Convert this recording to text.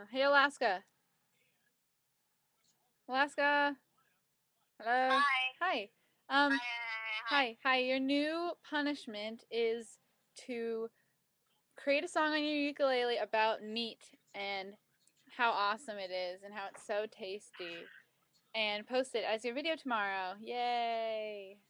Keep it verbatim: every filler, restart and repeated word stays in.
Hey, Alaska. Alaska. Hello. Hi. Hi. Um, Hi, hi, hi. hi. Hi. Your new punishment is to create a song on your ukulele about meat and how awesome it is and how it's so tasty and post it as your video tomorrow. Yay.